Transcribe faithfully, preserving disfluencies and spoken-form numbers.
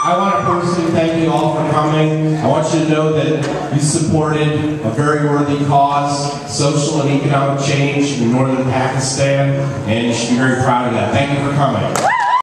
I want to personally thank you all for coming. I want you to know that you supported a very worthy cause, social and economic change in northern Pakistan, and you should be very proud of that. Thank you for coming.